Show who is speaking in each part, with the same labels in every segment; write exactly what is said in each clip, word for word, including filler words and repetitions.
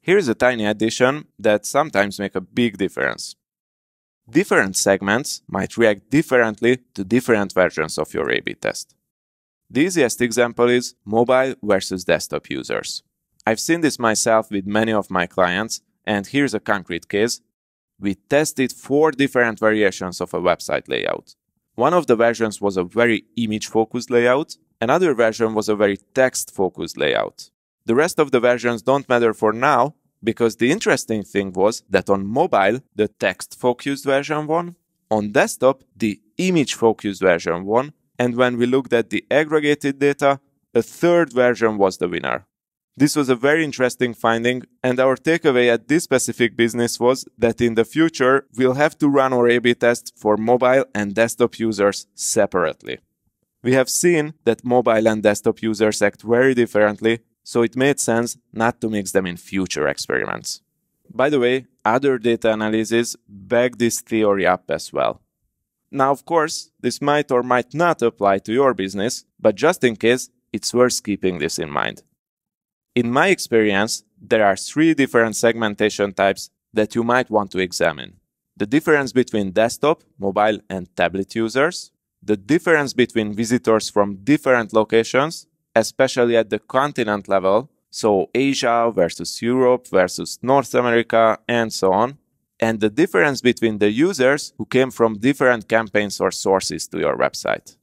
Speaker 1: Here's a tiny addition that sometimes makes a big difference. Different segments might react differently to different versions of your A B test. The easiest example is mobile versus desktop users. I've seen this myself with many of my clients, and here's a concrete case. We tested four different variations of a website layout. One of the versions was a very image-focused layout, another version was a very text-focused layout. The rest of the versions don't matter for now, because the interesting thing was that on mobile, the text-focused version won, on desktop, the image-focused version won, and when we looked at the aggregated data, a third version was the winner. This was a very interesting finding, and our takeaway at this specific business was that in the future, we'll have to run our A B test for mobile and desktop users separately. We have seen that mobile and desktop users act very differently, so it made sense not to mix them in future experiments. By the way, other data analyses back this theory up as well. Now, of course, this might or might not apply to your business, but just in case, it's worth keeping this in mind. In my experience, there are three different segmentation types that you might want to examine. The difference between desktop, mobile, and tablet users, the difference between visitors from different locations, especially at the continent level, so Asia versus Europe versus North America, and so on, and the difference between the users who came from different campaigns or sources to your website.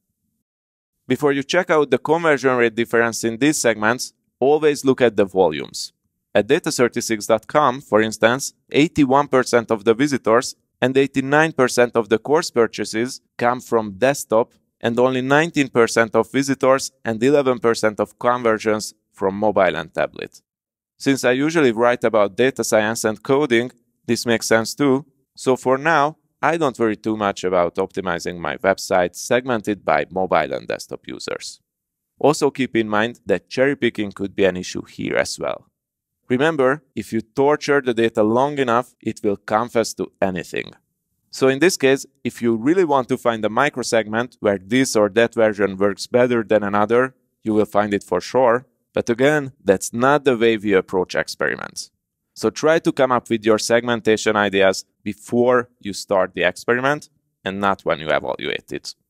Speaker 1: Before you check out the conversion rate difference in these segments, always look at the volumes. At data thirty-six dot com, for instance, eighty-one percent of the visitors and eighty-nine percent of the course purchases come from desktop, and only nineteen percent of visitors and eleven percent of conversions from mobile and tablet. Since I usually write about data science and coding, this makes sense too, so for now, I don't worry too much about optimizing my website segmented by mobile and desktop users. Also keep in mind that cherry picking could be an issue here as well. Remember, if you torture the data long enough, it will confess to anything. So in this case, if you really want to find a microsegment where this or that version works better than another, you will find it for sure. But again, that's not the way we approach experiments. So try to come up with your segmentation ideas before you start the experiment and not when you evaluate it.